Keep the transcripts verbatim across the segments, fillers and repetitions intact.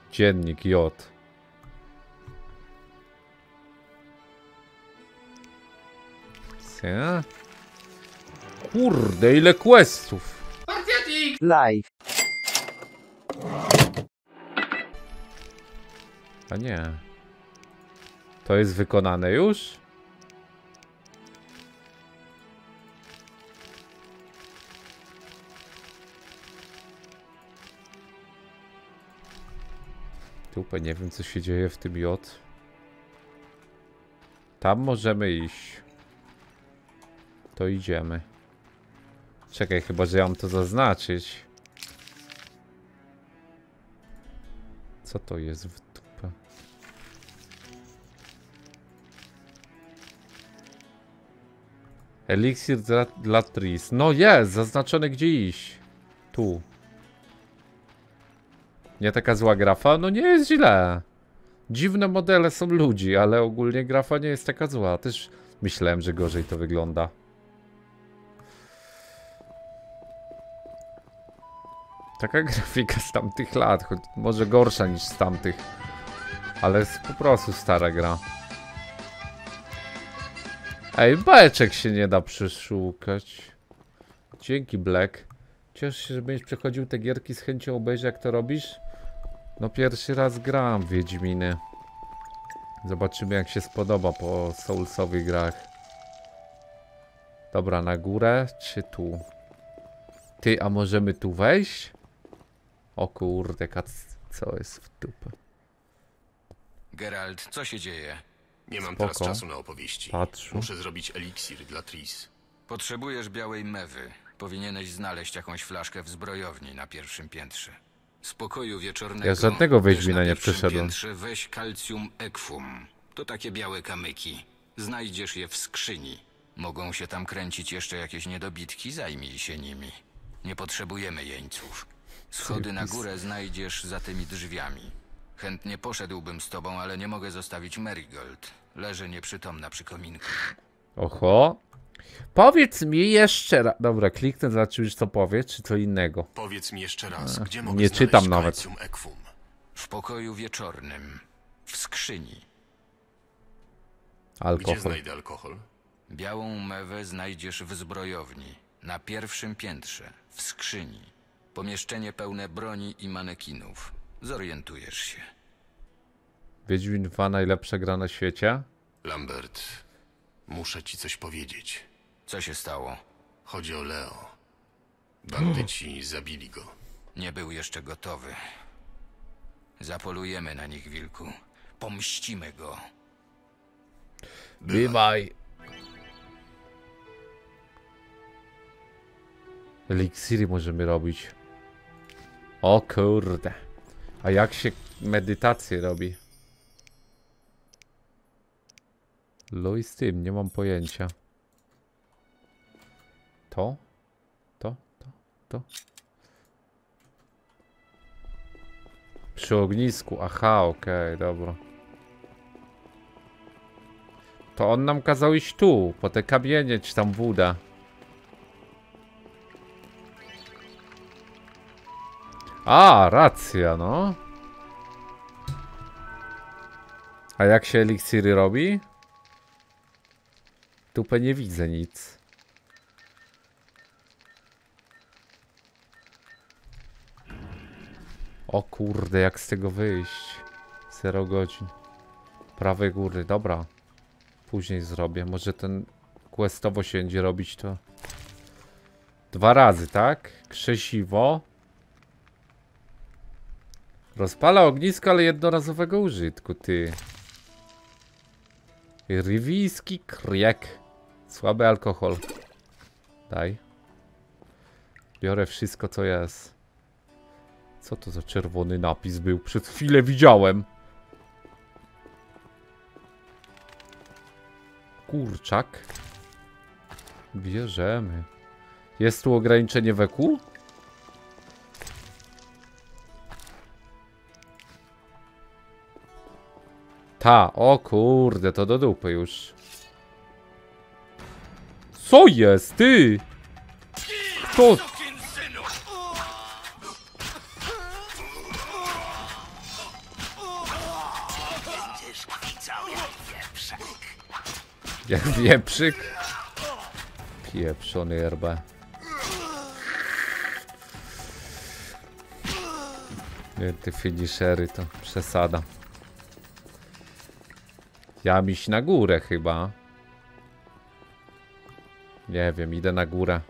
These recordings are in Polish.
Dziennik J. Co? Kurde, ile questów. Live. A nie. To jest wykonane już? Tupę, nie wiem co się dzieje w tym J. Tam możemy iść. To idziemy. Czekaj, chyba że ja mam to zaznaczyć. Co to jest w dupę? Eliksir dla, dla Tris. No jest, zaznaczone gdzie iść. Tu. Nie taka zła grafa? No nie jest źle. Dziwne modele są ludzi, ale ogólnie grafa nie jest taka zła. Też myślałem, że gorzej to wygląda. Taka grafika z tamtych lat, choć może gorsza niż z tamtych. Ale jest po prostu stara gra. Ej, beczek się nie da przeszukać. Dzięki Black. Cieszę się, że będziesz przechodził te gierki, z chęcią obejrzę jak to robisz. No pierwszy raz gram w Wiedźminy. Zobaczymy jak się spodoba po Soulsowych grach. Dobra, na górę czy tu? Ty, a możemy tu wejść? O kurde, co jest w dupę? Geralt, co się dzieje? Nie mam Spoko. teraz czasu na opowieści. Patrz. Muszę zrobić eliksir dla Tris. Potrzebujesz białej mewy. Powinieneś znaleźć jakąś flaszkę w zbrojowni na pierwszym piętrze. Z pokoju wieczornego... Ja żadnego też Wiedźmina na nie pierwszym przeszedłem. piętrze weź calcium equum. To takie białe kamyki. Znajdziesz je w skrzyni. Mogą się tam kręcić jeszcze jakieś niedobitki, zajmij się nimi. Nie potrzebujemy jeńców. Schody na górę znajdziesz za tymi drzwiami. Chętnie poszedłbym z tobą, ale nie mogę zostawić Marigold. Leży nieprzytomna przy kominku. Oho. Powiedz mi jeszcze raz. Dobra, kliknę, zobaczysz co powie, czy co innego. Powiedz mi jeszcze raz, gdzie mogę nie znaleźć czytam nawet. calcium equum? W pokoju wieczornym. W skrzyni. Gdzie Alkohol. znajdę alkohol? Białą mewę znajdziesz w zbrojowni. Na pierwszym piętrze. W skrzyni. Pomieszczenie pełne broni i manekinów. Zorientujesz się. Wiedźmin dwa najlepsza gra na świecie? Lambert, muszę ci coś powiedzieć. Co się stało? Chodzi o Leo. Bandyci zabili go. Nie był jeszcze gotowy. Zapolujemy na nich, wilku. Pomścimy go. Bywaj. Eliksiry możemy robić. O kurde. A jak się medytację robi? Luj z tym, nie mam pojęcia. To? To? To? To? Przy ognisku, aha, okej, okay, dobra. To on nam kazał iść tu, po te kamienie, czy tam woda. A, racja, no. A jak się eliksiry robi? Tupę nie widzę nic. O kurde, jak z tego wyjść? Zero godzin. Prawej góry, dobra. Później zrobię. Może ten questowo się będzie robić to. Dwa razy, tak? Krzesiwo. Rozpala ognisko, ale jednorazowego użytku, ty. Rywijski kriek. Słaby alkohol. Daj. Biorę wszystko, co jest. Co to za czerwony napis był? Przed chwilę widziałem. Kurczak. Bierzemy. Jest tu ograniczenie weku? Ta, o kurde, to do dupy już. Co jest, ty? Kto? Jak wieprzyk. Pieprzony erbę. Nie, te finishery to przesada. Ja mam iść na górę chyba. Nie wiem, idę na górę.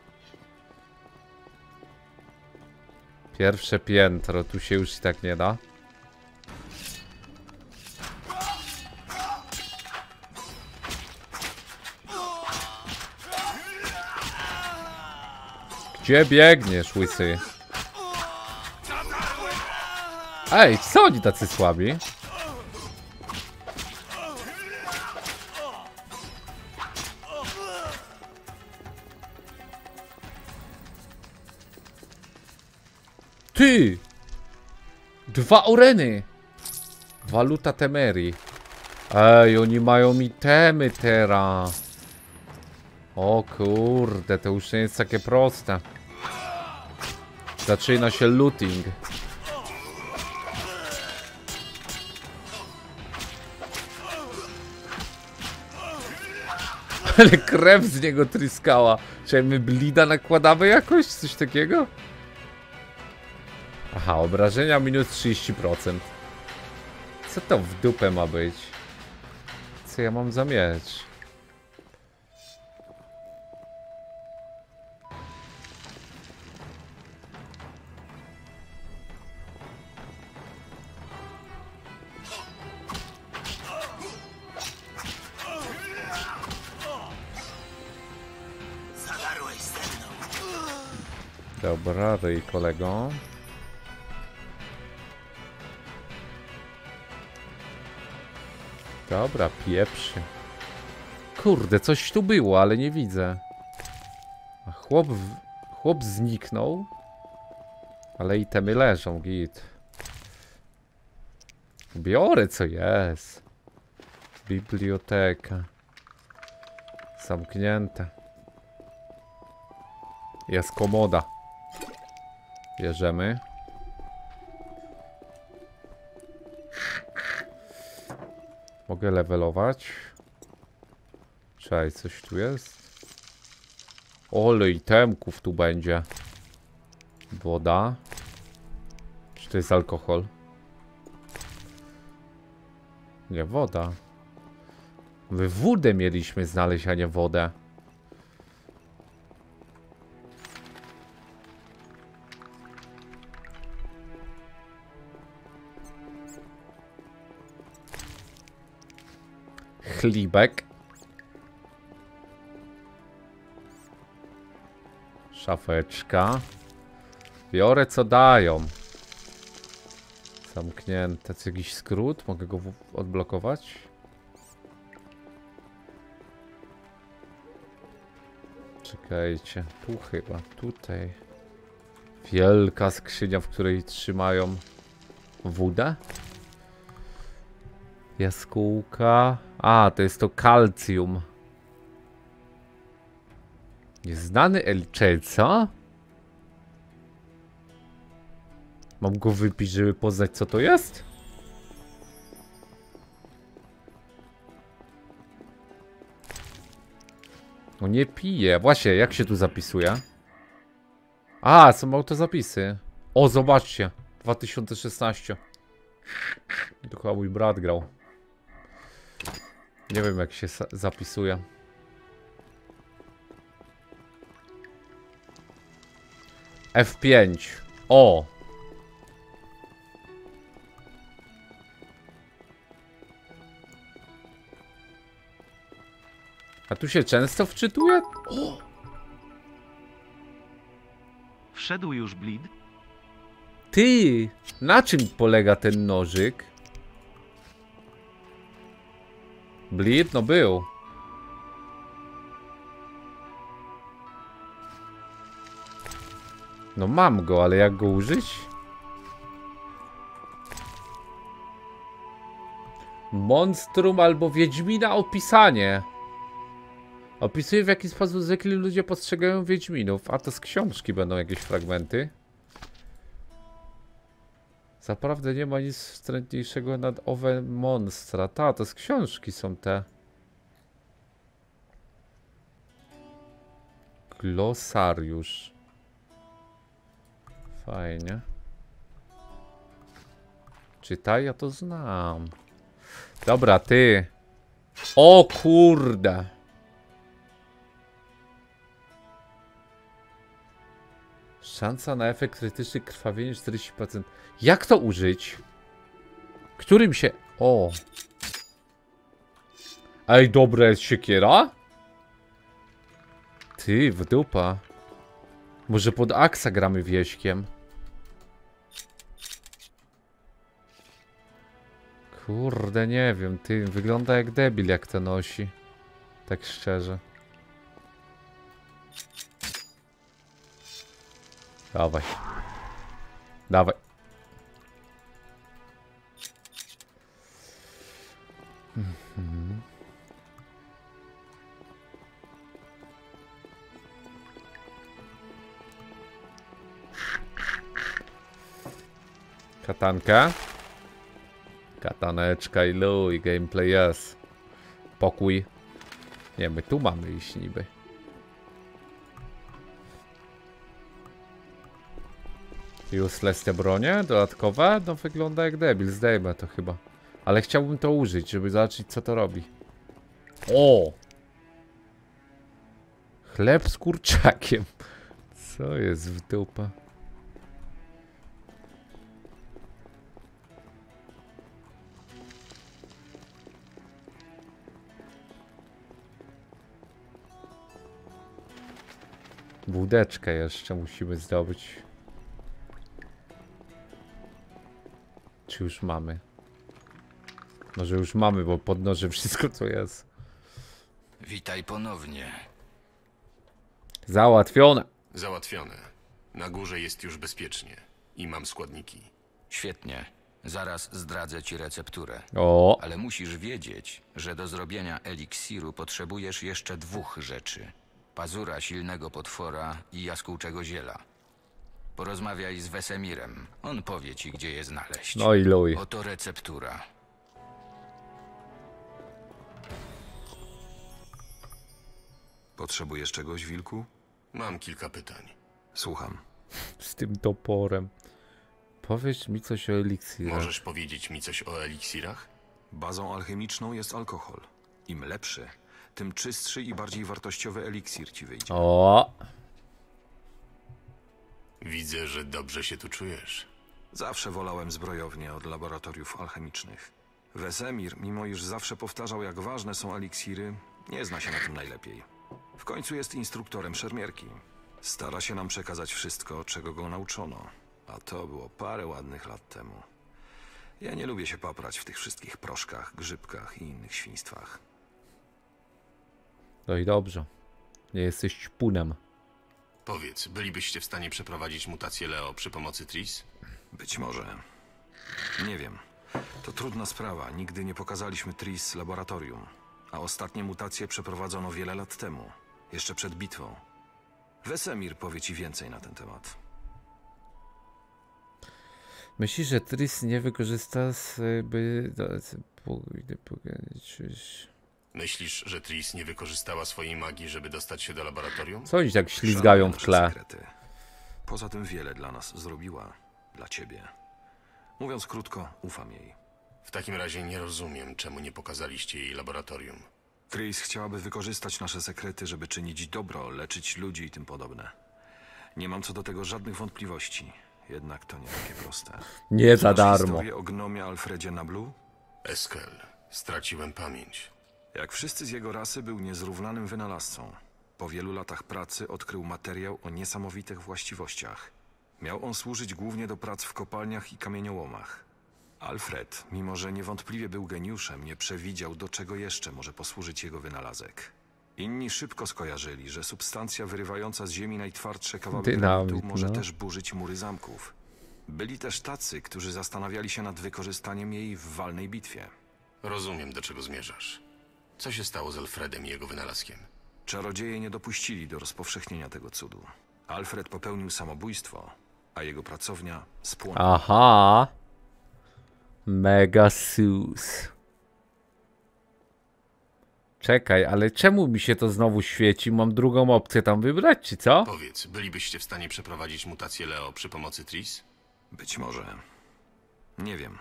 Pierwsze piętro, tu się już i tak nie da. Gdzie biegniesz, łysy? Ej, co oni tacy słabi? Ty! Dwa oreny! Waluta Temerii. Ej, oni mają itemy teraz. O kurde, to już nie jest takie proste. Zaczyna się looting. Ale krew z niego tryskała. Czy my blida nakładamy jakoś? Coś takiego? Aha, obrażenia minus trzydzieści procent. Co to w dupę ma być? Co ja mam za miecz? Dobra, ryj kolego. Dobra, pieprzy. Kurde, coś tu było, ale nie widzę. A chłop, w... chłop zniknął. Ale itemy leżą, git. Biorę co jest. Biblioteka. Zamknięte. Jest komoda. Bierzemy. Mogę levelować. Czekaj, coś tu jest? Ole, itemków tu będzie. Woda. Czy to jest alkohol? Nie, woda. My wódę mieliśmy znaleźć, a nie wodę. Chlibek. Szafeczka. Biorę co dają. Zamknięte. Co, jakiś skrót? Mogę go odblokować? Czekajcie. Tu chyba. Tutaj. Wielka skrzynia, w której trzymają wódę. Jaskółka. A, to jest to kalcium. Nieznany Elcze, co? Mam go wypić, żeby poznać, co to jest? No nie piję. Właśnie, jak się tu zapisuje? A, są autozapisy. O, zobaczcie. dwa tysiące szesnaście. To chyba mój brat grał. Nie wiem, jak się zapisuje. F pięć. O! A tu się często wczytuje? O! Wszedł już Blid? Ty! Na czym polega ten nożyk? Blid? No był. No mam go, ale jak go użyć? Monstrum albo Wiedźmina opisanie. Opisuje, w jaki sposób zwykli ludzie postrzegają Wiedźminów. A to z książki będą jakieś fragmenty. Zaprawdę nie ma nic wstrętniejszego nad owe monstra. Ta, to z książki są te. Glosariusz. Fajnie. Czytaj, ja to znam. Dobra, ty. O kurde. Szansa na efekt krytyczny krwawienie czterdzieści procent. Jak to użyć? Którym się... O. Ej, dobra jest siekiera? Ty, w dupa. Może pod Aksa gramy wieśkiem? Kurde, nie wiem, ty, wygląda jak debil, jak to nosi. Tak szczerze. Dawaj. Dawaj. Mhm. Katanka. Kataneczka i luj, gameplay jest. Pokój. Nie, my tu mamy iść niby. Useless te bronie dodatkowe? No wygląda jak debil, zdejmę to chyba. Ale chciałbym to użyć, żeby zobaczyć co to robi. O! Chleb z kurczakiem. Co jest w dupę? Wódeczkę jeszcze musimy zdobyć. Czy już mamy? Może już mamy, bo podnoszę wszystko co jest. Witaj ponownie. Załatwione. Załatwione. Na górze jest już bezpiecznie. I mam składniki. Świetnie. Zaraz zdradzę ci recepturę. O, Ale musisz wiedzieć, że do zrobienia eliksiru potrzebujesz jeszcze dwóch rzeczy. Pazura silnego potwora i jaskółczego ziela. Porozmawiaj z Wesemirem. On powie ci, gdzie je znaleźć. no i luj. Oto receptura. Potrzebujesz czegoś, wilku? Mam kilka pytań. Słucham. Z tym toporem. Powiedz mi coś o eliksirach. Możesz powiedzieć mi coś o eliksirach? Bazą alchemiczną jest alkohol. Im lepszy, tym czystszy i bardziej wartościowy eliksir ci wyjdzie. O, Widzę, że dobrze się tu czujesz. Zawsze wolałem zbrojownię od laboratoriów alchemicznych. Wesemir, mimo iż zawsze powtarzał, jak ważne są eliksiry, nie zna się na tym najlepiej. W końcu jest instruktorem szermierki. Stara się nam przekazać wszystko, czego go nauczono. A to było parę ładnych lat temu. Ja nie lubię się paprać w tych wszystkich proszkach, grzybkach i innych świństwach. no i dobrze. Nie jesteś ćpunem. Powiedz, bylibyście w stanie przeprowadzić mutację Leo przy pomocy Tris? Być może. Nie wiem. To trudna sprawa. Nigdy nie pokazaliśmy Tris laboratorium. A ostatnie mutacje przeprowadzono wiele lat temu. Jeszcze przed bitwą. Wesemir powie ci więcej na ten temat. Myślisz, że Tris nie wykorzysta by... Myślisz, że Tris nie wykorzystała swojej magii, żeby dostać się do laboratorium? Co oni tak ślizgają w Szanuje tle? nasze sekrety. Poza tym wiele dla nas zrobiła. Dla ciebie. Mówiąc krótko, ufam jej. W takim razie nie rozumiem, czemu nie pokazaliście jej laboratorium. Tris chciałaby wykorzystać nasze sekrety, żeby czynić dobro, leczyć ludzi i tym podobne. Nie mam co do tego żadnych wątpliwości. Jednak to nie takie proste. Nie za Znasz darmo. historię o gnomie Alfredzie Nablu? Eskel, straciłem pamięć. Jak wszyscy z jego rasy, był niezrównanym wynalazcą. Po wielu latach pracy odkrył materiał o niesamowitych właściwościach. Miał on służyć głównie do prac w kopalniach i kamieniołomach. Alfred, mimo że niewątpliwie był geniuszem, nie przewidział, do czego jeszcze może posłużyć jego wynalazek. Inni szybko skojarzyli, że substancja wyrywająca z ziemi najtwardsze kawałki Dynamit, granitu może no. też burzyć mury zamków. Byli też tacy, którzy zastanawiali się nad wykorzystaniem jej w walnej bitwie. Rozumiem, do czego zmierzasz. Co się stało z Alfredem i jego wynalazkiem? Czarodzieje nie dopuścili do rozpowszechnienia tego cudu. Alfred popełnił samobójstwo, a jego pracownia spłonęła. Aha. Mega sus. Czekaj, ale czemu mi się to znowu świeci? Mam drugą opcję tam wybrać, czy co? Powiedz, bylibyście w stanie przeprowadzić mutację Leo przy pomocy Tris? Być może. Nie wiem.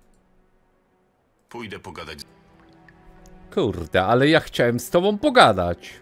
Pójdę pogadać. z- Kurde, ale ja chciałem z tobą pogadać.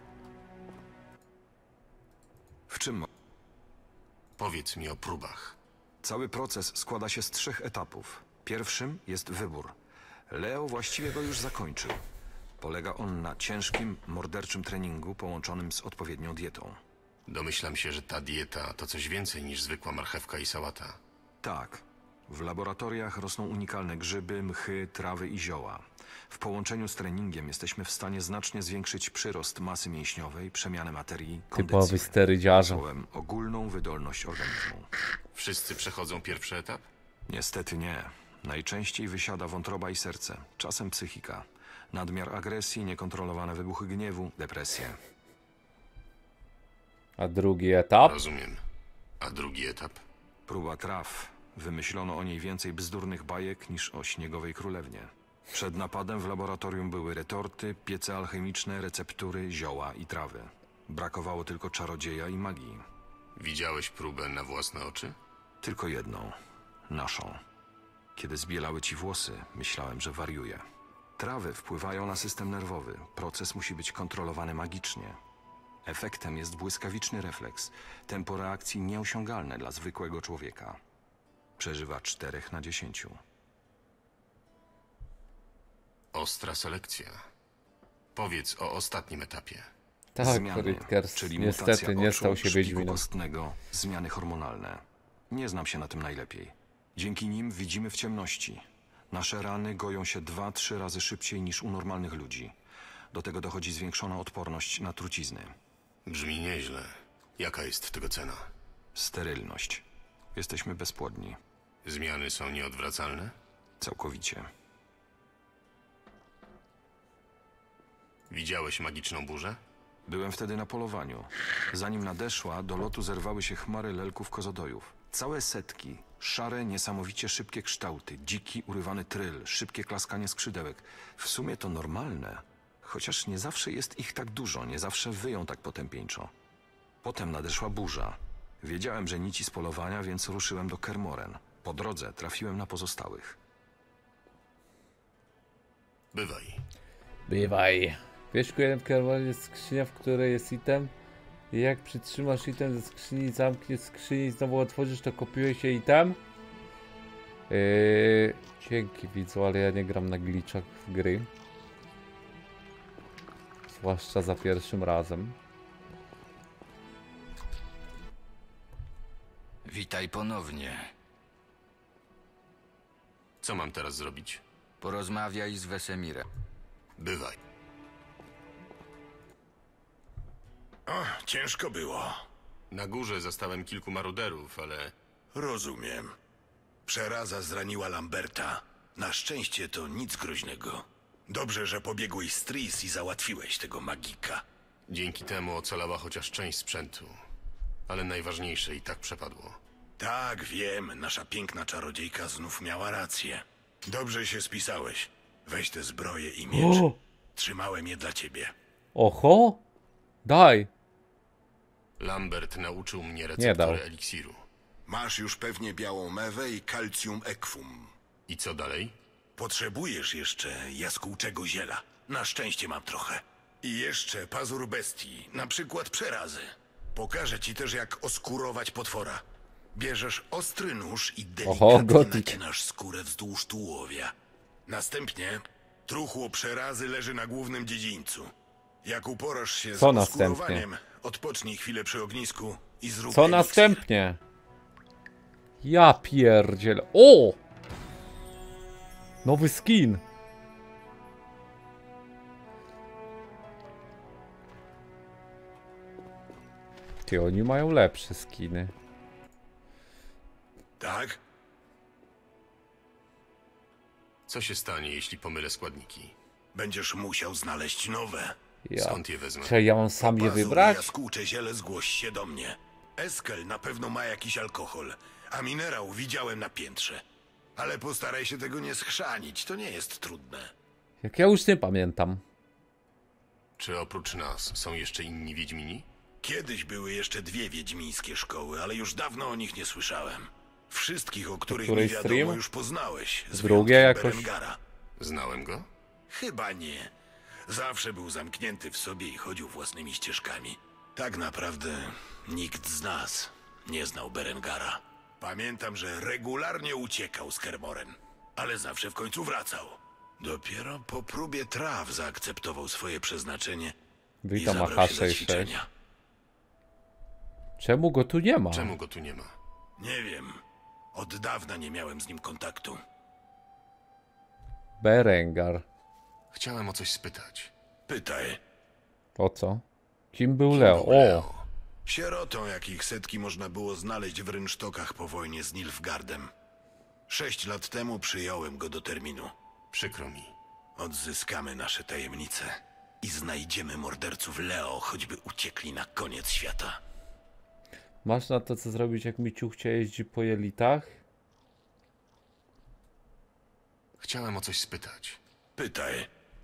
W czym? mo- Powiedz mi o próbach. Cały proces składa się z trzech etapów. Pierwszym jest wybór. Leo właściwie go już zakończył. Polega on na ciężkim, morderczym treningu połączonym z odpowiednią dietą. Domyślam się, że ta dieta to coś więcej niż zwykła marchewka i sałata. Tak. W laboratoriach rosną unikalne grzyby, mchy, trawy i zioła. W połączeniu z treningiem jesteśmy w stanie znacznie zwiększyć przyrost masy mięśniowej, przemianę materii, Typowy kondycję. sterydziarza. Słowem, ogólną wydolność organizmu. Wszyscy przechodzą pierwszy etap? Niestety nie. Najczęściej wysiada wątroba i serce, czasem psychika. Nadmiar agresji, niekontrolowane wybuchy gniewu, depresje. A drugi etap? Rozumiem. A drugi etap? Próba traw. Wymyślono o niej więcej bzdurnych bajek niż o śniegowej królewnie. Przed napadem w laboratorium były retorty, piece alchemiczne, receptury, zioła i trawy. Brakowało tylko czarodzieja i magii. Widziałeś próbę na własne oczy? Tylko jedną. Naszą. Kiedy zbielały ci włosy, myślałem, że wariuję. Trawy wpływają na system nerwowy. Proces musi być kontrolowany magicznie. Efektem jest błyskawiczny refleks. Tempo reakcji nieosiągalne dla zwykłego człowieka. Przeżywa czterech na dziesięciu. Ostra selekcja. Powiedz o ostatnim etapie. Tak, Zmiany, Rytkers czyli niestety mutacja nie oczu, stał się szpiku Wiedźminem. kostnego, zmiany hormonalne. Nie znam się na tym najlepiej. Dzięki nim widzimy w ciemności. Nasze rany goją się dwa, trzy razy szybciej niż u normalnych ludzi. Do tego dochodzi zwiększona odporność na trucizny. Brzmi nieźle. Jaka jest tego cena? Sterylność. Jesteśmy bezpłodni. Zmiany są nieodwracalne? Całkowicie. Widziałeś magiczną burzę? Byłem wtedy na polowaniu. Zanim nadeszła, do lotu zerwały się chmary lelków kozodojów. Całe setki. Szare, niesamowicie szybkie kształty. Dziki, urywany tryl. Szybkie klaskanie skrzydełek. W sumie to normalne. Chociaż nie zawsze jest ich tak dużo. Nie zawsze wyją tak potępieńczo. Potem nadeszła burza. Wiedziałem, że nici z polowania, więc ruszyłem do Kermoren. Po drodze trafiłem na pozostałych. Bywaj. Bywaj. Wiesz, w Kermoren jest skrzynia, w której jest item. I jak przytrzymasz item ze skrzyni, zamkniesz skrzyni i znowu otworzysz, to kopiuje się item. Yy, dzięki widzu, ale ja nie gram na glitchach w gry. Zwłaszcza za pierwszym razem. Witaj ponownie. Co mam teraz zrobić? Porozmawiaj z Wesemirem. Bywaj. O, ciężko było. Na górze zastałem kilku maruderów, ale Rozumiem. Przeraza zraniła Lamberta. Na szczęście to nic groźnego. Dobrze, że pobiegłeś z Tris i załatwiłeś tego magika. dzięki temu ocalała chociaż część sprzętu. Ale najważniejsze i tak przepadło. Tak, wiem, nasza piękna czarodziejka znów miała rację. Dobrze się spisałeś. Weź te zbroje i miecz. O! Trzymałem je dla ciebie. Oho! Daj! Lambert nauczył mnie dał. receptury eliksiru. Masz już pewnie białą mewę i calcium equum. I co dalej? Potrzebujesz jeszcze jaskółczego ziela. Na szczęście mam trochę. I jeszcze pazur bestii, na przykład przerazy. Pokażę ci też, jak oskurować potwora. Bierzesz ostry nóż i Oho, delikatnie gotyk. nacinasz skórę wzdłuż tułowia. Następnie truchło przerazy leży na głównym dziedzińcu. Jak uporasz się z Co następnie? oskurowaniem, odpocznij chwilę przy ognisku i zrób Co eliksir. następnie? Ja pierdziel. O! Nowy skin. Ty, oni mają lepsze skiny. Tak? Co się stanie, jeśli pomylę składniki? Będziesz musiał znaleźć nowe. Ja. Skąd je wezmę? Czy ja mam sam je Pazur i wybrać? jaskółcze ziele, zgłoś się do mnie. Eskel na pewno ma jakiś alkohol, a minerał widziałem na piętrze. Ale postaraj się tego nie schrzanić, to nie jest trudne. Jak ja już nie pamiętam. Czy oprócz nas są jeszcze inni Wiedźmini? Kiedyś były jeszcze dwie wiedźmińskie szkoły, ale już dawno o nich nie słyszałem. Wszystkich, o których mi której wiadomo, stream? już poznałeś. Z Drugie wyjątkiem jakoś? Berengara. Znałem go? Chyba nie. Zawsze był zamknięty w sobie i chodził własnymi ścieżkami. Tak naprawdę nikt z nas nie znał Berengara. Pamiętam, że regularnie uciekał z Kermoren, ale zawsze w końcu wracał. Dopiero po próbie traw zaakceptował swoje przeznaczenie i Witam zabrał H się za sześćdziesiąt sześć. ćwiczenia. Czemu go tu nie ma? Czemu go tu nie ma? Nie wiem. Od dawna nie miałem z nim kontaktu. Berengar. Chciałem o coś spytać. Pytaj. O co? Kim był Kim Leo? był Leo? O! Sierotą, jakich setki można było znaleźć w rynsztokach po wojnie z Nilfgaardem. Sześć lat temu przyjąłem go do terminu. Przykro mi. Odzyskamy nasze tajemnice i znajdziemy morderców Leo, choćby uciekli na koniec świata. Masz na to co zrobić, jak Miciuchcia jeździ po jelitach? Chciałem o coś spytać. Pytaj.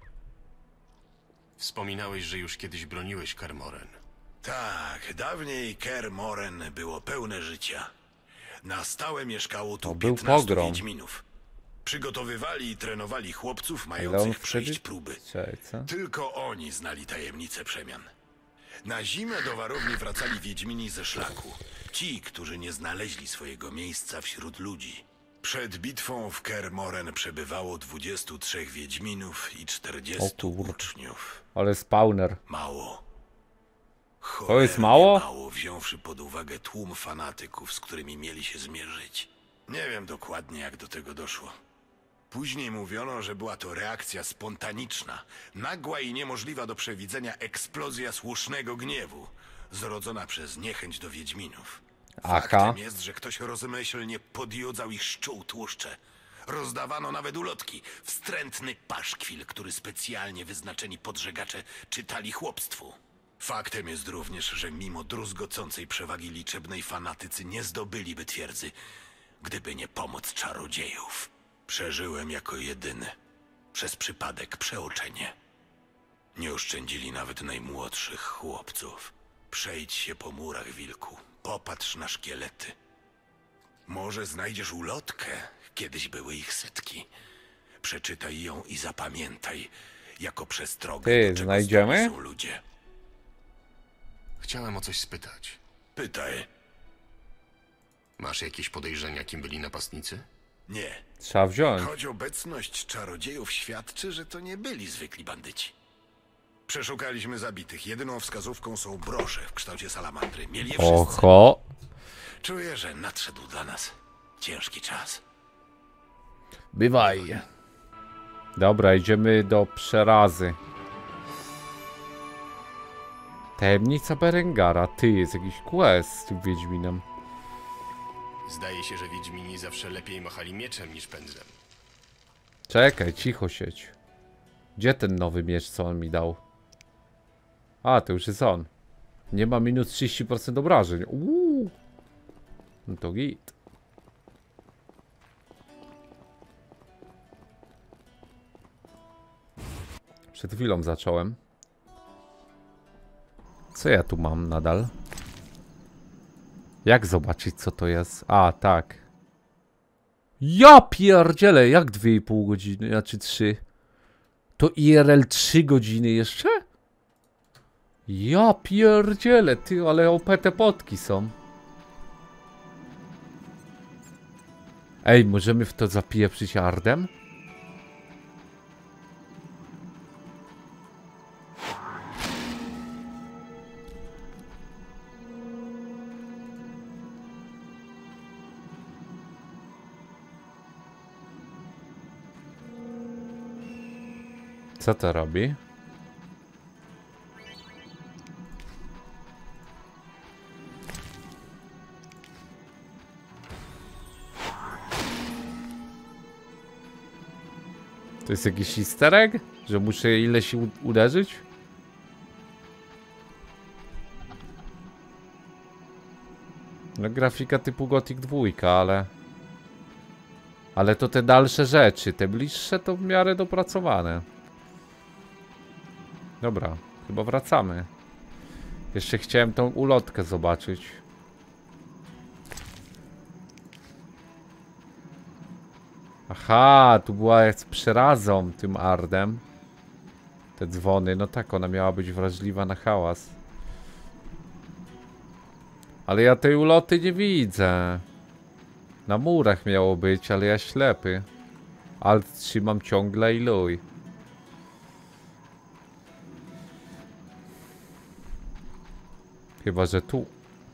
Wspominałeś, że już kiedyś broniłeś Kermoren. Tak, dawniej Kaer Morhen było pełne życia. Na stałe mieszkało tu To był piętnastu pogrom. wiedźminów. Przygotowywali i trenowali chłopców Ale on mających wtedy... przejść próby. Czekaj, co? Tylko oni znali tajemnicę przemian. Na zimę do warowni wracali wiedźmini ze szlaku. Ci, którzy nie znaleźli swojego miejsca wśród ludzi. Przed bitwą w Kaer Morhen przebywało dwudziestu trzech wiedźminów i czterdziestu O kur- uczniów. Ale spawner. Mało. To jest Cholernie mało? mało, wziąwszy pod uwagę tłum fanatyków, z którymi mieli się zmierzyć. Nie wiem dokładnie, jak do tego doszło. Później mówiono, że była to reakcja spontaniczna, nagła i niemożliwa do przewidzenia eksplozja słusznego gniewu, zrodzona przez niechęć do wiedźminów. Aha. Faktem jest, że ktoś rozmyślnie podjudzał ich szczół tłuszcze. Rozdawano nawet ulotki, wstrętny paszkwil, który specjalnie wyznaczeni podżegacze czytali chłopstwu. Faktem jest również, że mimo druzgocącej przewagi liczebnej fanatycy nie zdobyliby twierdzy, gdyby nie pomoc czarodziejów. Przeżyłem jako jedyny, przez przypadek przeoczenie. Nie oszczędzili nawet najmłodszych chłopców. Przejdź się po murach, wilku, popatrz na szkielety. Może znajdziesz ulotkę, kiedyś były ich setki. Przeczytaj ją i zapamiętaj, jako przestrogę, Ty, do czego znajdziemy? zdolni są ludzie. Chciałem o coś spytać. Pytaj. Masz jakieś podejrzenia, kim byli napastnicy? Nie. Trzeba wziąć. Choć obecność czarodziejów świadczy, że to nie byli zwykli bandyci. Przeszukaliśmy zabitych. Jedyną wskazówką są brosze w kształcie salamandry. Mieli je wszyscy. Oho. Czuję, że nadszedł dla nas ciężki czas. Bywaj. Dobra, idziemy do przerazy. Tajemnica Berengara. Ty, jest jakiś quest z tym Wiedźminem. Zdaje się, że Wiedźmini zawsze lepiej machali mieczem niż pędzlem. Czekaj, cicho siedź. Gdzie ten nowy miecz, co on mi dał? A, to już jest on. Nie ma minus trzydzieści procent obrażeń. Uuu. No to git. Przed chwilą zacząłem. Co ja tu mam nadal? Jak zobaczyć, co to jest? A, tak. Ja pierdzielę, jak dwie i pół godziny, znaczy trzy. To I R L trzy godziny jeszcze? Ja pierdzielę, ty, ale O P te potki są. Ej, możemy w to zapieprzyć Ardem? Co to robi? To jest jakiś easter egg? Że muszę ileś u- uderzyć? No grafika typu Gothic dwa, ale... Ale to te dalsze rzeczy, te bliższe to w miarę dopracowane. Dobra, Chyba wracamy. Jeszcze chciałem tą ulotkę zobaczyć. Aha, tu była z przerazą tym Ardem. Te dzwony, no tak, ona miała być wrażliwa na hałas. Ale ja tej uloty nie widzę. Na murach miało być, ale ja ślepy. Alt trzymam ciągle i luj. Chyba że tu.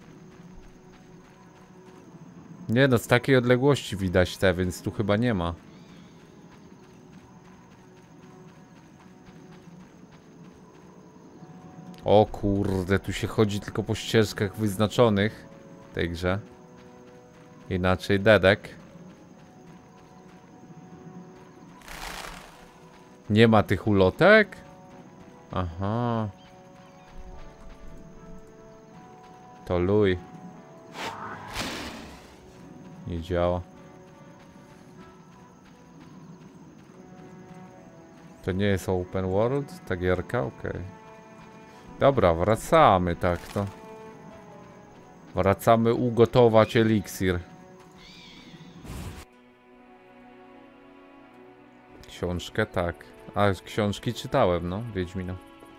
Nie no, z takiej odległości widać te, więc tu chyba nie ma. O kurde, tu się chodzi tylko po ścieżkach wyznaczonych w tej grze. Inaczej dedek. Nie ma tych ulotek? Aha. To luj. Nie działa. To nie jest open world? Ta gierka? Okej. Okay. Dobra, wracamy tak to. Wracamy ugotować eliksir. Książkę tak. A książki czytałem, no, Wiedźmina.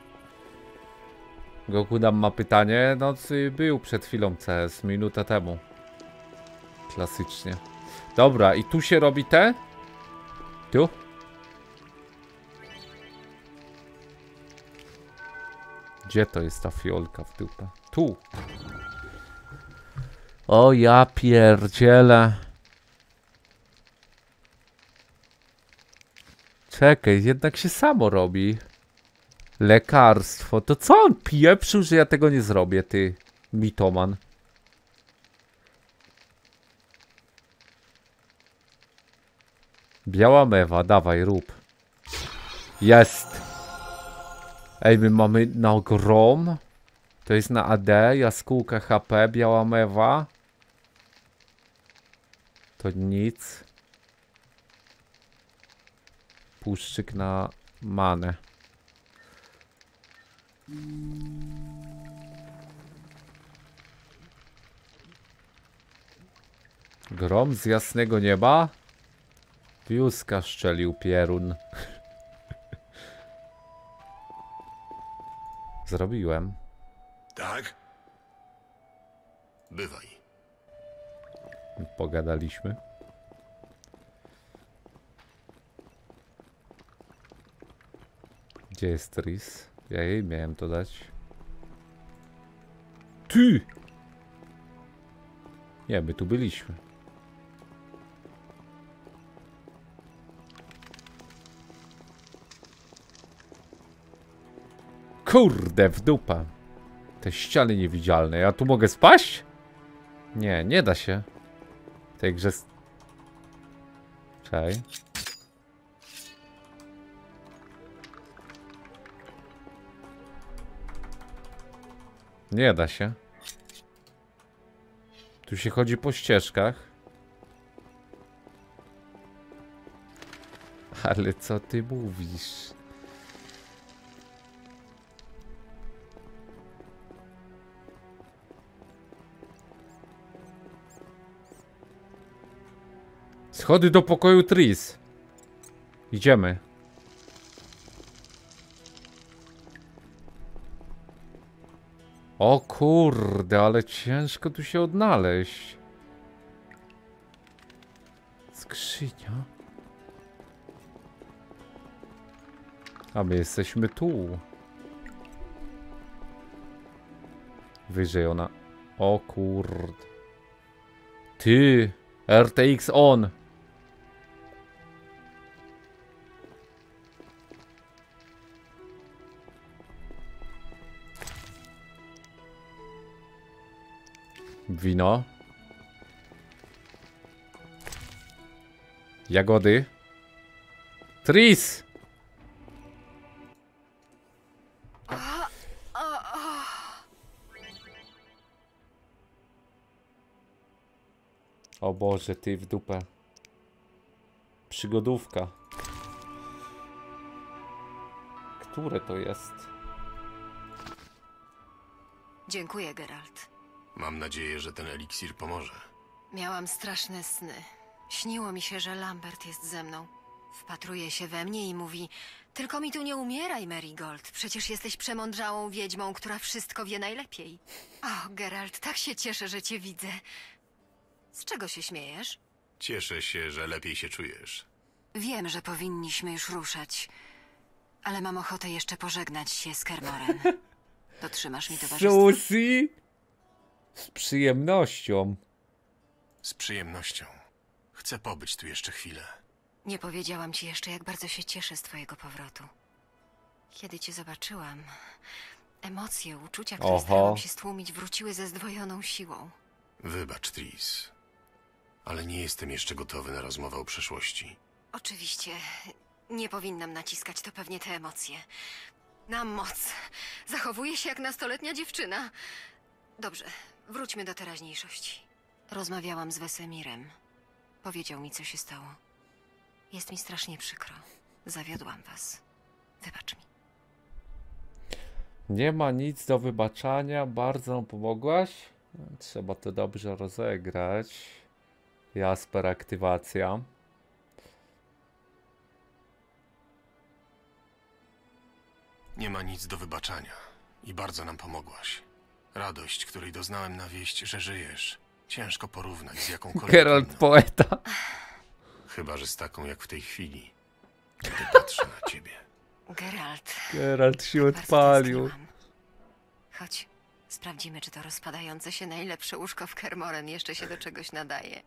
Gokudam ma pytanie. No, był przed chwilą C S, minutę temu. Klasycznie. Dobra, i tu się robi te? Tu? Gdzie to jest ta fiolka w dupę? Tu. O ja pierdzielę. Czekaj, jednak się samo robi. Lekarstwo. To co on pieprzył, że ja tego nie zrobię, ty mitoman? Biała mewa, dawaj, rób. Jest. Ej, my mamy na grom. To jest na A D, jaskółka H P, biała mewa. To nic. Puszczyk na manę. Grom z jasnego nieba? Wiuska szczelił pierun. Zrobiłem. Tak? Bywaj. Pogadaliśmy. Gdzie jest Tris? Ja jej miałem to dać. Ty! Nie, my tu byliśmy. Kurde, w dupę. Te ściany niewidzialne. Ja tu mogę spaść? Nie, nie da się. W tej grze... Czekaj. Nie da się. Tu się chodzi po ścieżkach. Ale co ty mówisz? Schody do pokoju Tris. Idziemy. O kurde, ale ciężko tu się odnaleźć. Skrzynia. A my jesteśmy tu. Wyżej ona. O kurde. Ty. R T X on. Wino. Jagody. Tris! O Boże, ty w dupę. Przygodówka. Które to jest? Dziękuję, Geralt. Mam nadzieję, że ten eliksir pomoże. Miałam straszne sny. Śniło mi się, że Lambert jest ze mną. Wpatruje się we mnie i mówi: tylko mi tu nie umieraj, Marigold. Przecież jesteś przemądrzałą wiedźmą, która wszystko wie najlepiej. O, Geralt, tak się cieszę, że cię widzę. Z czego się śmiejesz? Cieszę się, że lepiej się czujesz. Wiem, że powinniśmy już ruszać, ale mam ochotę jeszcze pożegnać się z Kermoren. Dotrzymasz mi towarzystwa? Susi? Z przyjemnością. Z przyjemnością. Chcę pobyć tu jeszcze chwilę. Nie powiedziałam ci jeszcze, jak bardzo się cieszę z twojego powrotu. Kiedy cię zobaczyłam, emocje, uczucia, które Oho. starałam się stłumić, wróciły ze zdwojoną siłą. Wybacz, Tris. Ale nie jestem jeszcze gotowy na rozmowę o przeszłości. Oczywiście, nie powinnam naciskać, to pewnie te emocje. Na moc. Zachowuję się jak nastoletnia dziewczyna. Dobrze, wróćmy do teraźniejszości. Rozmawiałam z Wesemirem. Powiedział mi, co się stało. Jest mi strasznie przykro. Zawiodłam was. Wybacz mi. Nie ma nic do wybaczania, bardzo nam pomogłaś. Trzeba to dobrze rozegrać. Jasper, aktywacja. Nie ma nic do wybaczania i bardzo nam pomogłaś. Radość, której doznałem na wieść, że żyjesz, ciężko porównać z jakąkolwiek Geralt inną. poeta. Chyba że z taką jak w tej chwili, kiedy patrzę na ciebie. Geralt, Geralt się bardzo odpalił. tęskniłam. Chodź, sprawdzimy, czy to rozpadające się najlepsze łóżko w Kermoren jeszcze się do czegoś nadaje.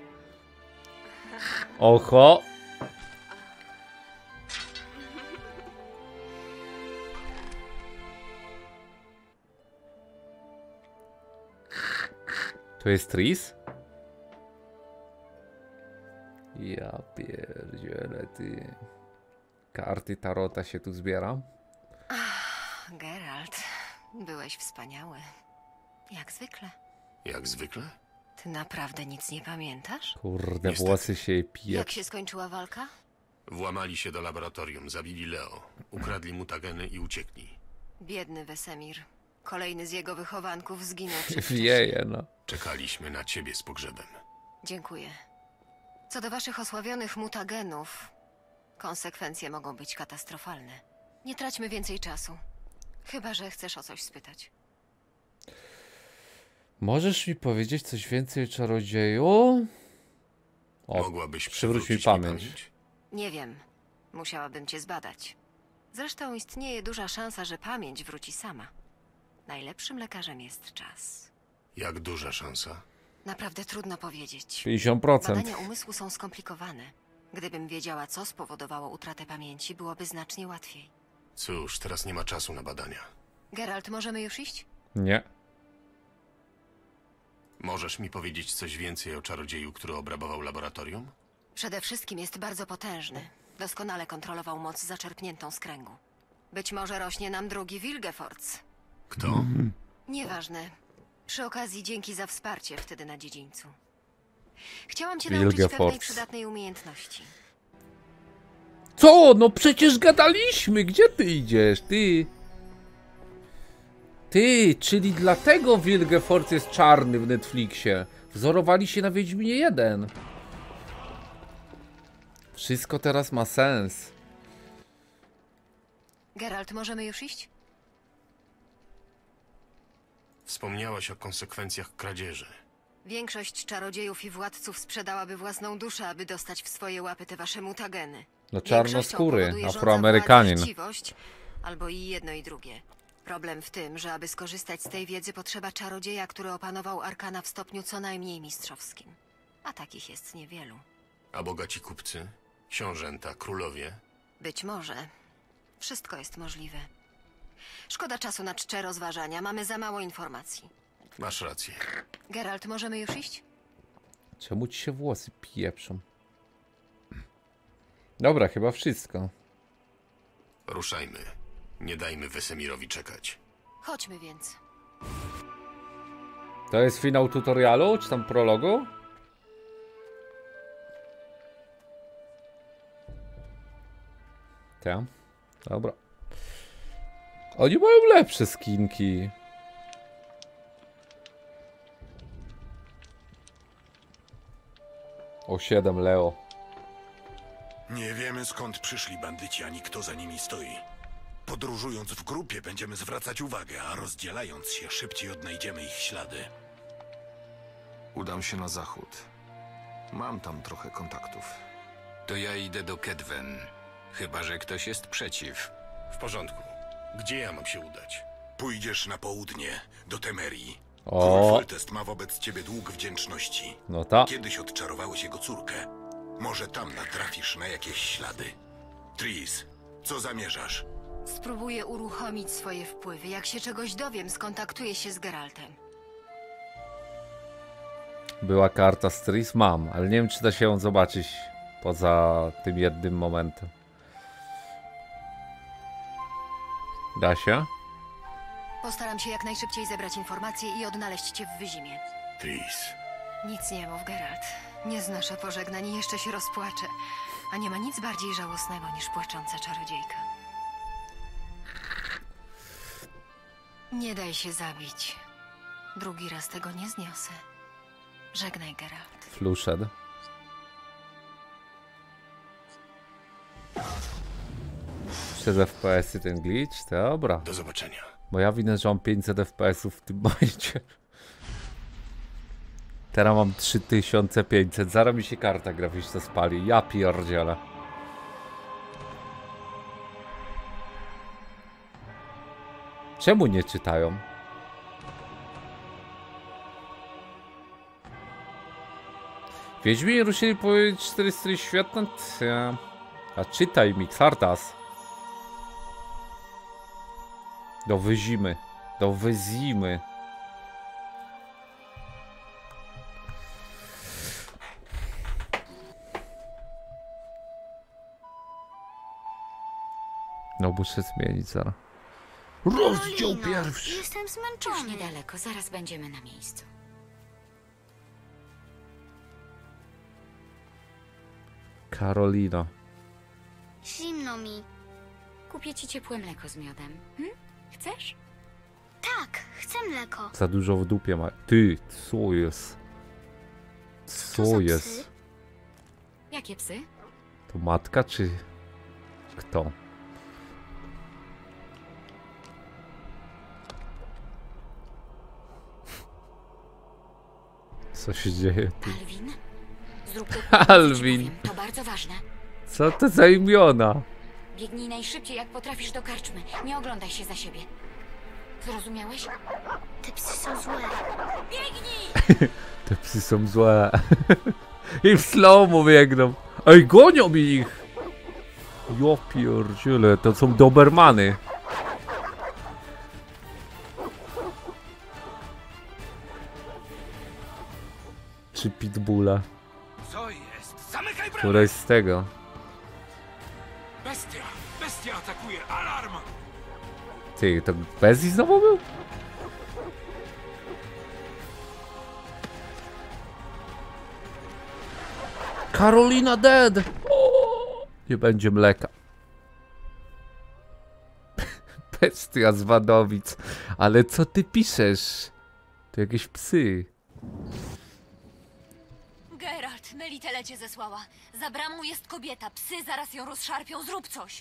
Oho. To jest Tris? Ja pierdzielę, ty. Karty tarota się tu zbiera. Geralt, byłeś wspaniały. Jak zwykle. Jak zwykle? Ty naprawdę nic nie pamiętasz? Kurde, Niestety. włosy się jej pije. Jak się skończyła walka? Włamali się do laboratorium, zabili Leo, ukradli mutageny i uciekli. Biedny Wesemir. Kolejny z jego wychowanków zginął przedwcześnie. Wieje, no. Czekaliśmy na ciebie z pogrzebem. Dziękuję. Co do waszych osławionych mutagenów, konsekwencje mogą być katastrofalne. Nie traćmy więcej czasu. Chyba że chcesz o coś spytać. Możesz mi powiedzieć coś więcej o czarodzieju? O, Mogłabyś przywróć mi przywrócić pamięć. Nie wiem. Musiałabym cię zbadać. Zresztą istnieje duża szansa, że pamięć wróci sama. Najlepszym lekarzem jest czas. Jak duża szansa? Naprawdę trudno powiedzieć. pięćdziesiąt procent. Badania umysłu są skomplikowane. Gdybym wiedziała, co spowodowało utratę pamięci, byłoby znacznie łatwiej. Cóż, teraz nie ma czasu na badania. Geralt, możemy już iść? Nie. Możesz mi powiedzieć coś więcej o czarodzieju, który obrabował laboratorium? Przede wszystkim jest bardzo potężny. Doskonale kontrolował moc zaczerpniętą z kręgu. Być może rośnie nam drugi Wilgefortz. Kto? Nieważne. Przy okazji dzięki za wsparcie wtedy na dziedzińcu. Chciałam cię Wilgefortz. nauczyć pewnej przydatnej umiejętności. Co? No przecież gadaliśmy! Gdzie ty idziesz? Ty... Ty, czyli dlatego Wilgefortz jest czarny w Netflixie. Wzorowali się na Wiedźminie jeden. Wszystko teraz ma sens. Geralt, możemy już iść? Wspomniałaś o konsekwencjach kradzieży. Większość czarodziejów i władców sprzedałaby własną duszę, aby dostać w swoje łapy te wasze mutageny. No Większością czarnoskóry, powoduje żądza afroamerykanin. władzy chciwość, albo i jedno i drugie. Problem w tym, że aby skorzystać z tej wiedzy potrzeba czarodzieja, który opanował arkana w stopniu co najmniej mistrzowskim. A takich jest niewielu. A bogaci kupcy? Książęta, królowie? Być może. Wszystko jest możliwe. Szkoda czasu na czcze rozważania, mamy za mało informacji. Masz rację. Geralt, możemy już iść? Czemu ci się włosy pieprzą? Dobra, chyba wszystko. Ruszajmy. Nie dajmy Wesemirowi czekać. Chodźmy więc. To jest finał tutorialu, czy tam prologu? Tak. Dobra. Oni mają lepsze skinki. O siedem Leo. Nie wiemy, skąd przyszli bandyci, ani kto za nimi stoi. Podróżując w grupie będziemy zwracać uwagę, a rozdzielając się szybciej odnajdziemy ich ślady. Udam się na zachód. Mam tam trochę kontaktów. To ja idę do Kedwen. Chyba że ktoś jest przeciw. W porządku. Gdzie ja mam się udać? Pójdziesz na południe, do Temerii. O. Król Foltest ma wobec ciebie dług wdzięczności. No ta. Kiedyś odczarowałeś jego córkę. Może tam natrafisz na jakieś ślady. Tris, co zamierzasz? Spróbuję uruchomić swoje wpływy. Jak się czegoś dowiem, skontaktuję się z Geraltem. Była karta z Tris? Mam, ale nie wiem, czy da się ją zobaczyć poza tym jednym momentem. Da się? Postaram się jak najszybciej zebrać informacje i odnaleźć cię w Wyzimie. Tris. Nic nie mów, Geralt. Nie znoszę pożegnań i jeszcze się rozpłaczę. A nie ma nic bardziej żałosnego niż płacząca czarodziejka. Nie daj się zabić. Drugi raz tego nie zniosę. Żegnaj, Geralt. Fluszed. Przez F P S-y ten glitch? Dobra. Do zobaczenia. Moja wina, że mam pięćset F P S-ów w tym momencie. Teraz mam trzy tysiące pięćset. Zaraz mi się karta graficzna spali. Ja pierdzielę. Czemu nie czytają? Wiedźmini ruszyli po cztery strony świata. A czytaj mi, Xardas. Do Wyzimy. Do Wyzimy. No muszę zmienić zaraz. Rozdział Karolino, pierwszy. Jestem Już zmęczony. niedaleko, zaraz będziemy na miejscu. Karolina. Zimno mi. Kupię ci ciepłe mleko z miodem. Hm? Chcesz? Tak, chcę mleko. Za dużo w dupie ma. Ty, co jest? to za Co psy? jest? Jakie psy? To matka czy kto? Co się dzieje? Ty? Alwin? Zrób to, Alwin. powiem. To bardzo ważne. Co to za imiona? Biegnij najszybciej, jak potrafisz do karczmy. Nie oglądaj się za siebie. Zrozumiałeś? Te psy są złe. Biegnij! Te psy są złe. I w slow-mo biegną. Ej, gonią mi ich! Jo pierdziele, to są dobermany. Czy pitbulla? Co jest? Zamykaj bramę! Któreś z tego. Bestia! Bestia atakuje! Alarm! Ty, to Bezzi znowu był? Karolina dead! O, nie będzie mleka. Bestia z Wadowic. Ale co ty piszesz? To jakieś psy. Geralt, Melitele cię zesłała. Za bramą jest kobieta. Psy zaraz ją rozszarpią. Zrób coś.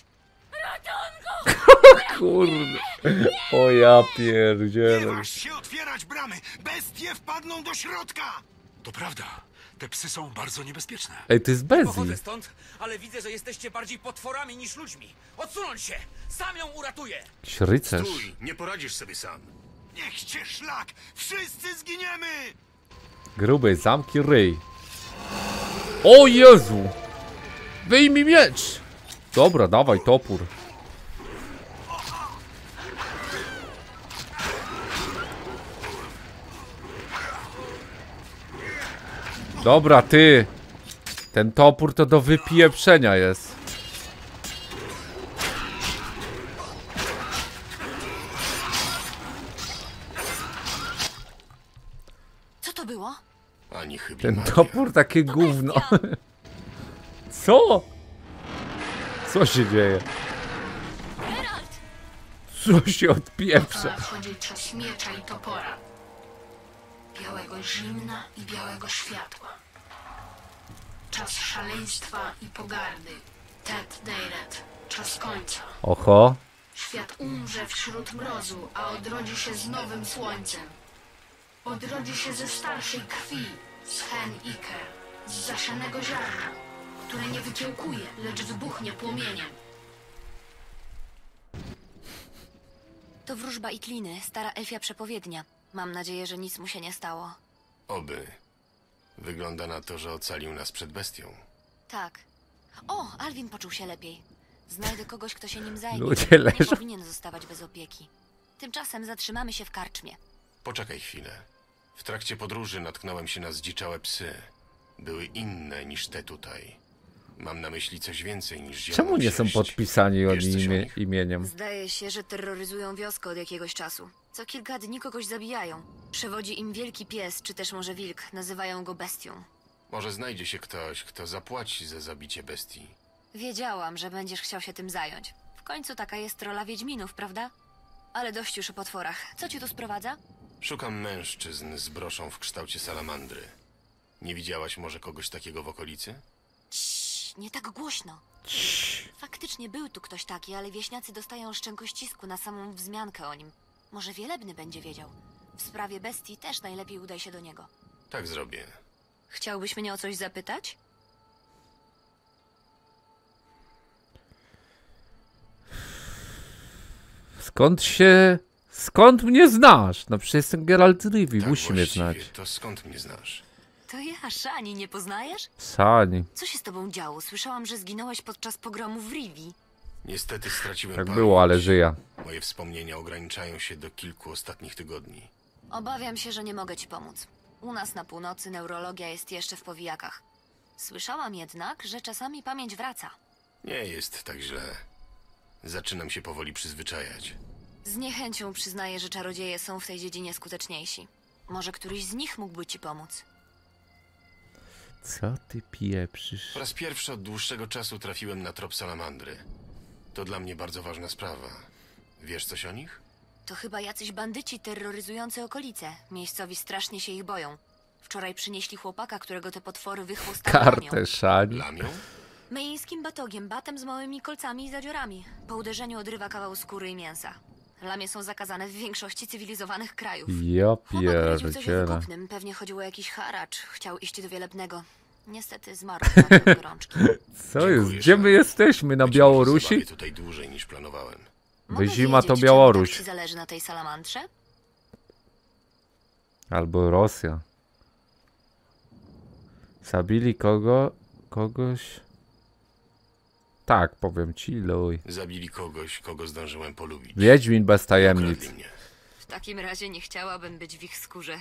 Kurde. O ja Nie pierdzielę. waż się otwierać bramy! Bestie wpadną do środka! To prawda. Te psy są bardzo niebezpieczne. Ej, to jest Bezzi. Pochodzę stąd, ale widzę, że jesteście bardziej potworami niż ludźmi. Odsunąć się! Sam ją uratuję! Jakiś rycerz. Stój, nie poradzisz sobie sam. Niech cię szlak! Wszyscy zginiemy! Gruby, zamki ryj. O Jezu! Wyjmij miecz! Dobra, dawaj topór. Dobra, ty. Ten topór to do wypieprzenia jest. Co to było? Ani chyba. Ten topór takie gówno. Co? Co się dzieje? Geralt! Co się odpieprza? Nadchodzi czas miecza i topora. Białego zimna i białego światła. Czas szaleństwa i pogardy. Tet Deiret. Czas końca. Oho. Świat umrze wśród mrozu, a odrodzi się z nowym słońcem. Odrodzi się ze starszej krwi, z Hen Iker, z zasianego ziarna, które nie wykiełkuje, lecz wybuchnie płomieniem. To wróżba Ikliny, stara elfia przepowiednia. Mam nadzieję, że nic mu się nie stało. Oby. Wygląda na to, że ocalił nas przed bestią. Tak. O, Alwin poczuł się lepiej. Znajdę kogoś, kto się nim zajmie. Ludzie Nie leżą. powinien zostawać bez opieki. Tymczasem zatrzymamy się w karczmie. Poczekaj chwilę. W trakcie podróży natknąłem się na zdziczałe psy. Były inne niż te tutaj. Mam na myśli coś więcej niż zieloną Czemu nie są sierść. podpisani oni Wiesz coś o imie, nich? imieniem? Zdaje się, że terroryzują wioskę od jakiegoś czasu. Co kilka dni kogoś zabijają. Przewodzi im wielki pies, czy też może wilk. Nazywają go bestią. Może znajdzie się ktoś, kto zapłaci za zabicie bestii. Wiedziałam, że będziesz chciał się tym zająć. W końcu taka jest rola wiedźminów, prawda? Ale dość już o potworach. Co cię tu sprowadza? Szukam mężczyzn z broszą w kształcie salamandry. Nie widziałaś może kogoś takiego w okolicy? Ciii, nie tak głośno. Faktycznie był tu ktoś taki, ale wieśniacy dostają szczękościsku na samą wzmiankę o nim. Może Wielebny będzie wiedział. W sprawie bestii też najlepiej udaj się do niego. Tak zrobię. Chciałbyś mnie o coś zapytać? Skąd się... Skąd mnie znasz? No przecież jestem Geralt z Rivii, Tak, musi mnie właściwie, znać. To skąd mnie znasz? To ja, Szani, nie poznajesz? Sani. Co się z tobą działo? Słyszałam, że zginąłeś podczas pogromu w Rivii. Niestety straciłem Tak pamięć. było, ale żyję. Moje wspomnienia ograniczają się do kilku ostatnich tygodni. Obawiam się, że nie mogę ci pomóc. U nas na północy neurologia jest jeszcze w powijakach. Słyszałam jednak, że czasami pamięć wraca. Nie jest tak źle. Zaczynam się powoli przyzwyczajać. Z niechęcią przyznaję, że czarodzieje są w tej dziedzinie skuteczniejsi. Może któryś z nich mógłby ci pomóc. Co ty pieprzysz? Po raz pierwszy od dłuższego czasu trafiłem na trop salamandry. To dla mnie bardzo ważna sprawa. Wiesz coś o nich? To chyba jacyś bandyci terroryzujący okolice. Miejscowi strasznie się ich boją. Wczoraj przynieśli chłopaka, którego te potwory wychłostały lamią. Kartę Szani. Lamią? Myjskim batogiem, batem z małymi kolcami i zadziorami. Po uderzeniu odrywa kawał skóry i mięsa. Lamie są zakazane w większości cywilizowanych krajów. Ja Chłopak powiedział coś o pierdzielę. wykupnym. Pewnie chodziło o jakiś haracz. Chciał iść do Wielebnego. Niestety zmarł w trakcie gorączki. Co jest? Gdzie my jesteśmy? Na Białorusi? Zobawię tutaj dłużej niż planowałem. Mogę Zima to wiedzieć, Białoruś. czemu tak ci zależy na tej salamandrze? Albo Rosja. Zabili kogo? Kogoś? Tak, powiem ci, luj. Zabili kogoś, kogo zdążyłem polubić. Wiedźmin bez tajemnic. Okradli mnie. W takim razie nie chciałabym być w ich skórze.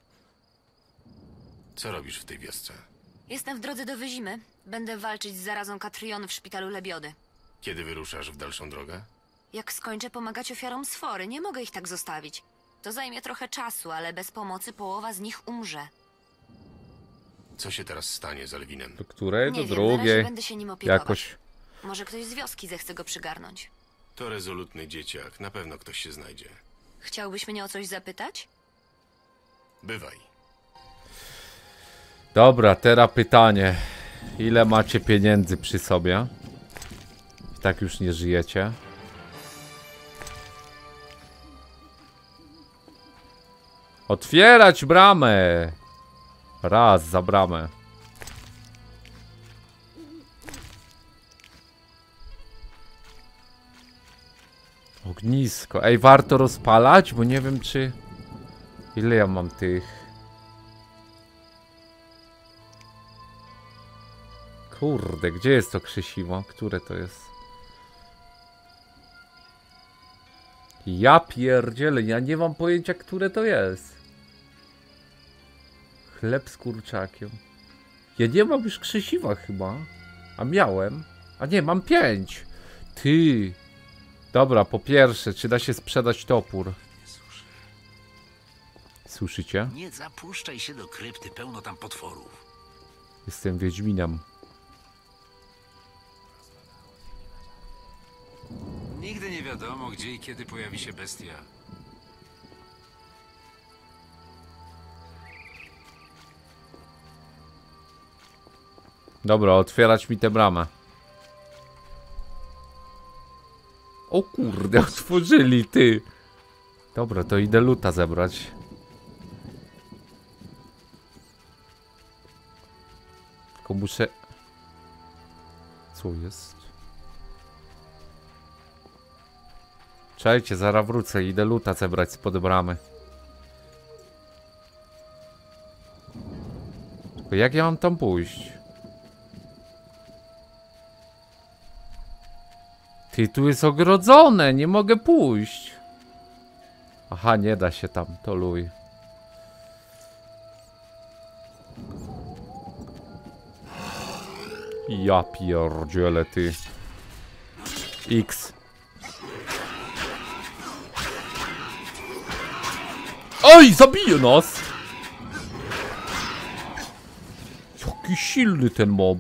Co robisz w tej wiosce? Jestem w drodze do Wyzimy. Będę walczyć z zarazą Katriony w szpitalu Lebiody. Kiedy wyruszasz w dalszą drogę? Jak skończę pomagać ofiarom sfory, nie mogę ich tak zostawić. To zajmie trochę czasu, ale bez pomocy połowa z nich umrze. Co się teraz stanie z Alwinem? Do której? Do Nie wiem, na razie drugiej. będę się nim opiekować. Jakoś. Może ktoś z wioski zechce go przygarnąć. To rezolutny dzieciak. Na pewno ktoś się znajdzie. Chciałbyś mnie o coś zapytać? Bywaj. Dobra, teraz pytanie. Ile macie pieniędzy przy sobie? I tak już nie żyjecie. Otwierać bramę! Raz za bramę. Ognisko. Ej, warto rozpalać? Bo nie wiem czy... Ile ja mam tych... Kurde, gdzie jest to krzesiwo? Które to jest? Ja pierdzielę, ja nie mam pojęcia, które to jest. Chleb z kurczakiem. Ja nie mam już krzesiwa chyba. A miałem. A nie, mam pięć. Ty. Dobra, po pierwsze, czy da się sprzedać topór? Słyszycie? Nie zapuszczaj się do krypty, pełno tam potworów. Jestem Wiedźminem. Nigdy nie wiadomo, gdzie i kiedy pojawi się bestia. Dobra, otwierać mi tę bramę. O kurde, otworzyli, ty. Dobra, to idę luta zebrać. Tylko muszę... Co jest? Czekajcie, zaraz wrócę, idę luta zebrać spod bramy. Tylko jak ja mam tam pójść? Ty, tu jest ogrodzone, nie mogę pójść. Aha, nie da się tam, to luj. Ja pierdzielę, ty. X. Oj, zabije nas! Jaki silny ten mob.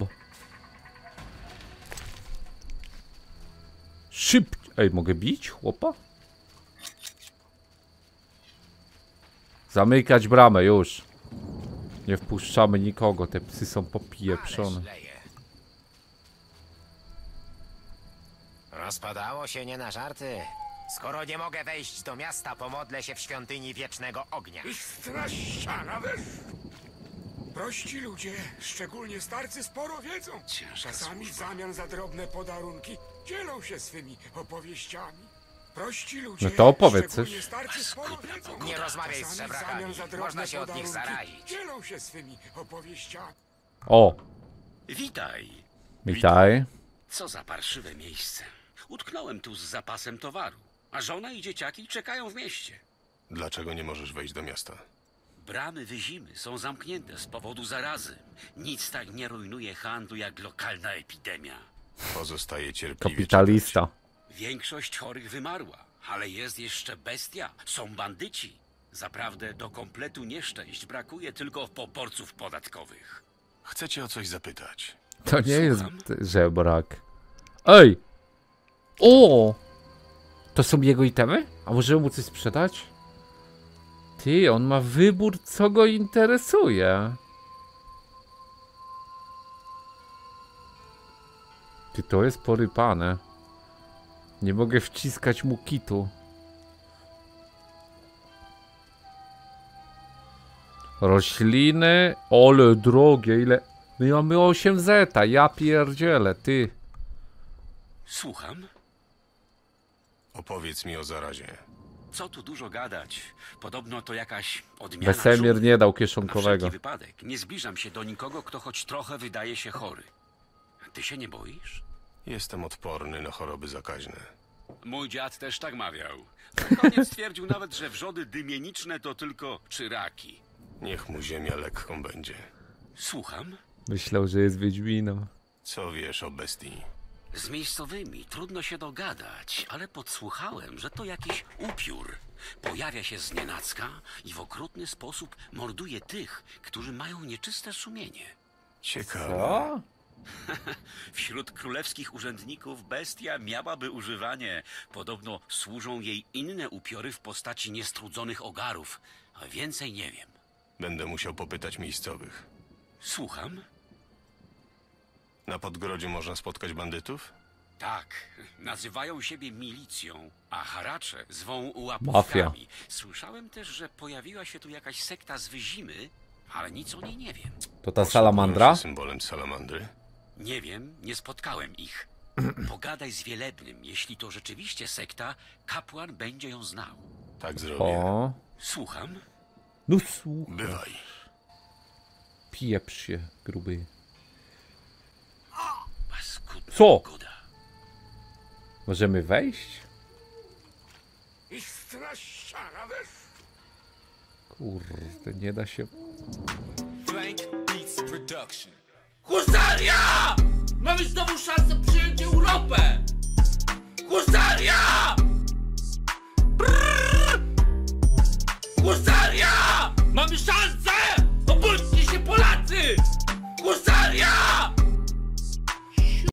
Szyb... Ej, mogę bić chłopa? Zamykać bramę, już. Nie wpuszczamy nikogo, te psy są popieprzone. Rozpadało się nie na żarty. Skoro nie mogę wejść do miasta, pomodlę się w świątyni Wiecznego Ognia. Ich straszana weszł. Prości ludzie, szczególnie starcy, sporo wiedzą. Czasami w zamian za drobne podarunki dzielą się swymi opowieściami. Prości ludzie, No to opowiedz szczególnie coś. starcy, sporo wiedzą. Nie rozmawiaj z Czasami w żebrakami. zamian za drobne Można się od nich podarunki zarazić. Dzielą się swymi opowieściami. O, Witaj. witaj. Co za parszywe miejsce. Utknąłem tu z zapasem towaru, a żona i dzieciaki czekają w mieście. Dlaczego nie możesz wejść do miasta? Bramy Wyzimy są zamknięte z powodu zarazy. Nic tak nie rujnuje handlu jak lokalna epidemia. Pozostaje cierpliwie. Kapitalista. Większość chorych wymarła, ale jest jeszcze bestia. Są bandyci. Zaprawdę do kompletu nieszczęść brakuje tylko poborców podatkowych. Chcę cię o coś zapytać. To nie jest żebrak. Ej! O! To są jego itemy? A możemy mu coś sprzedać? Ty, on ma wybór, co go interesuje. Ty, to jest porypane. Nie mogę wciskać mu kitu. Rośliny. Ole drogie, ile... My mamy osiem zeta, ja pierdzielę, ty. Słucham? Opowiedz mi o zarazie. Co tu dużo gadać? Podobno to jakaś odmiana Wesemir żółwi. nie dał Na kieszonkowego. wszelki wypadek nie zbliżam się do nikogo, kto choć trochę wydaje się chory. Ty się nie boisz? Jestem odporny na choroby zakaźne. Mój dziad też tak mawiał. Na koniec twierdził nawet, że wrzody dymieniczne to tylko czyraki. Niech mu ziemia lekką będzie. Słucham? Myślał, że jest Wiedźminem. Co wiesz o bestii? Z miejscowymi trudno się dogadać, ale podsłuchałem, że to jakiś upiór. Pojawia się znienacka i w okrutny sposób morduje tych, którzy mają nieczyste sumienie. Ciekawe. Co? Wśród królewskich urzędników bestia miałaby używanie. Podobno służą jej inne upiory w postaci niestrudzonych ogarów, a więcej nie wiem. Będę musiał popytać miejscowych. Słucham? Na Podgrodziu można spotkać bandytów? Tak, nazywają siebie milicją, a haracze zwą Mafia. łapówkami. Słyszałem też, że pojawiła się tu jakaś sekta z Wyzimy, ale nic o niej nie wiem. To ta salamandra? Symbolem salamandry? Nie wiem, nie spotkałem ich. Pogadaj z Wielebnym, jeśli to rzeczywiście sekta, kapłan będzie ją znał. Tak zrobię. O. Słucham? No słuchaj. Bywaj. Pieprz się, gruby. Paskudna Co? pogoda. Możemy wejść? Ich straszana weszł. Kurde, nie da się... Blank Beats Production. Husaria! Mamy znowu szansę przyjąć Europę!